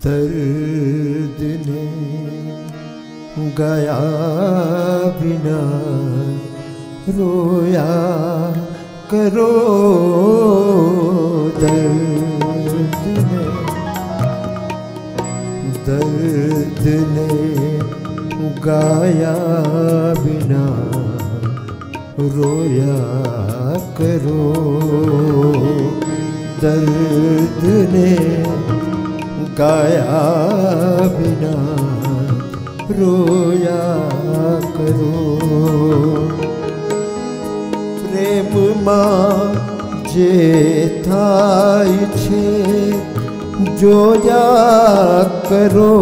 दर्द ने गया बिना रोया करो, दर्द ने गाया बिना रोया करो, दर्द ने गाया बिना रोया करो। प्रेम मां जे थाय छे जोया करो,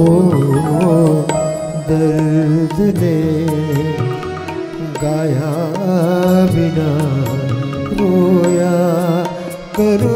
दर्द ने गाया बिना रोया करो।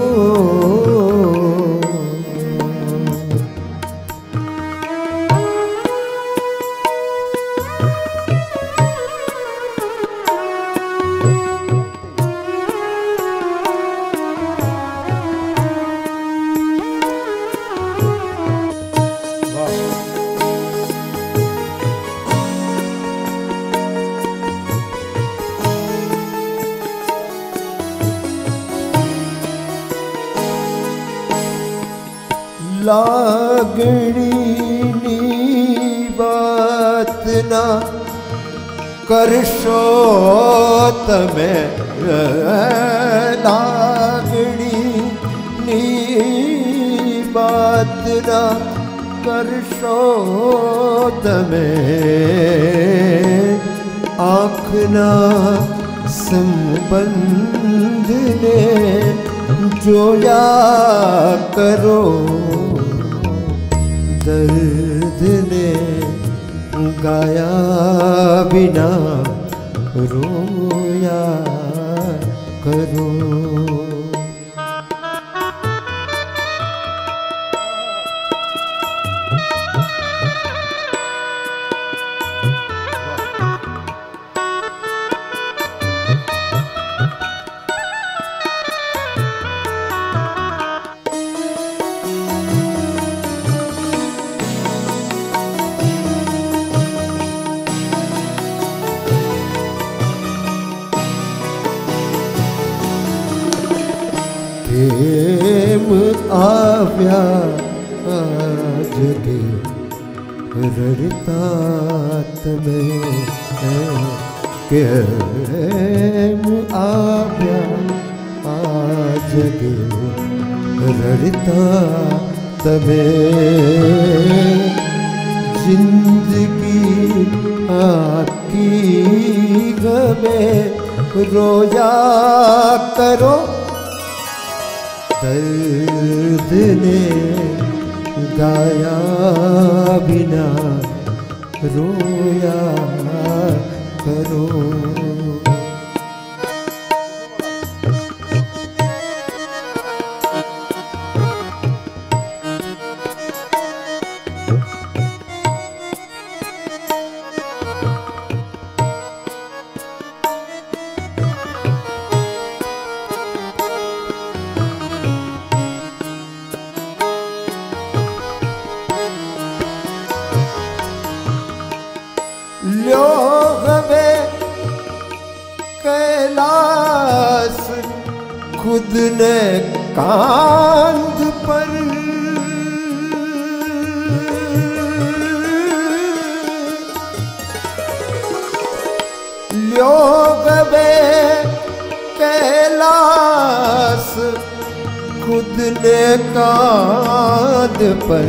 लागणीनी बात ना करशो तमे, लागणीनी बात ना करशो तमे, आँखना संबंध ने जोया करो, दर्द ने गाया बिना रोया करो। प्रेम आव्या आज के रड़ता तमे, प्रेम आव्या आज के रड़ता तमे, जिंदगी आपकी गमे रोया करो, दर्द ने गाया बिना रोया करो। लो गवे कैलाश खुद ने कांध पर, लो गवे कैलाश खुद ने कांध पर,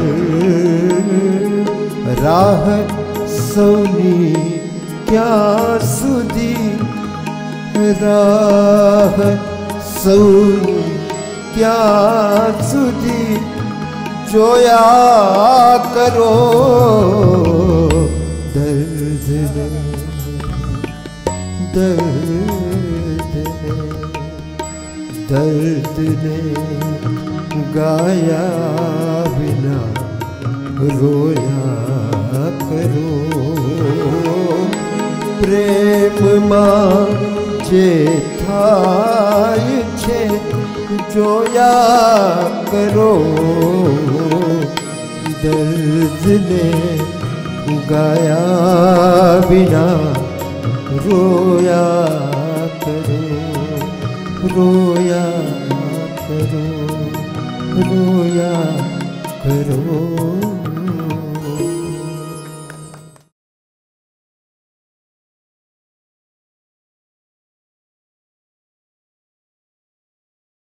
राह सौनी क्या सुधी, राह सौनी क्या सुधी जोया करो, दर्द ने दर्द ने गाया बिना रोया करो, प्रेम मां जे थाय छे जोया करो, दर्द ने गाया बिना रोया करो, रोया करो, रोया करो।